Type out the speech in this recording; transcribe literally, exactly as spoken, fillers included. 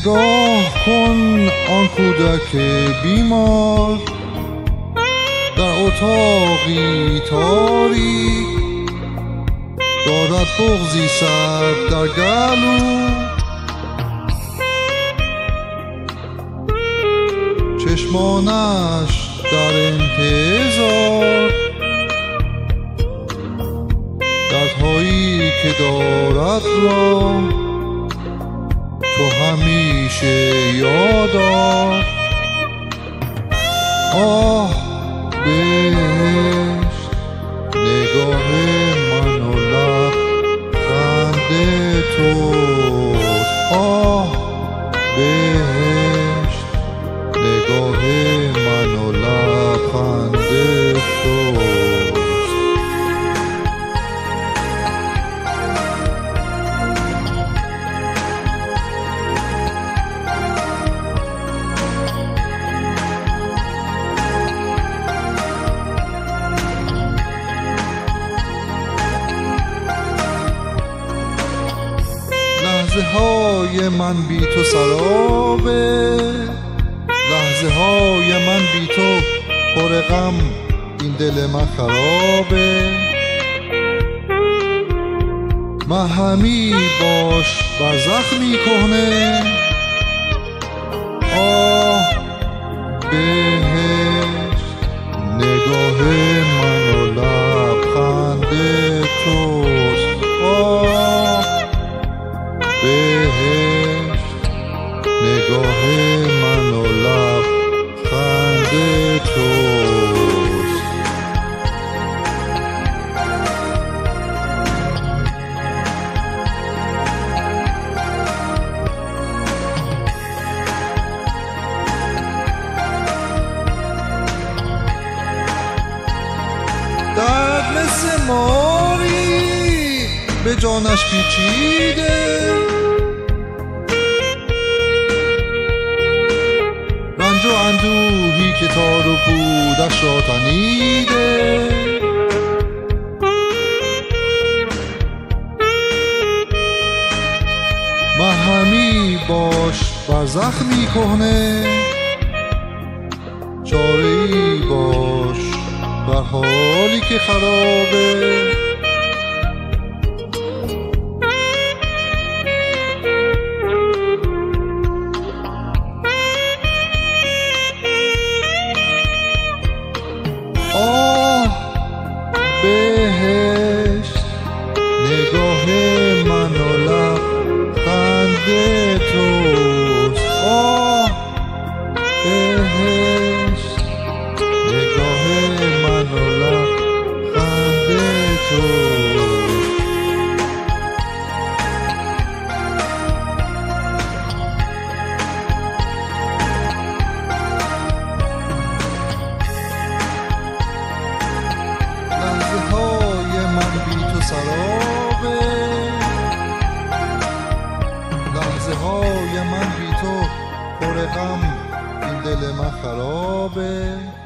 نگاه کن آن کودک بیمار در اتاقی تاریک، دارد بغضی سرد در گلو، چشمانش در انتظار، دردهایی که دارد را تو همیشه یادار. آه بهشت نگاه من و لبخند توست، آه بهشت نگاه من و لبخند توست. لحظه های من بی تو سرابه، لحظه های من بی تو پر غم، این دل من خرابه. مرهمی باش بر زخمی کهنه، آه بهشت نگاه من و لبخند توست، آه بهشت نگاه من و لبخند توست. درد مثل ماری به جانش پیچیده، رنج و اندوهی که تار و پودش را تنیده. مرهمی باش بر زخمی کهنه، چاره‌ای باش بر حالی که خرابه. آه بهشت نگاه من و لبخند توست، آه بهشت نگاه من و لبخند توست. لحظه های من بی تو سرابه، لحظه های من بی تو پر غم، این دل من خرابه.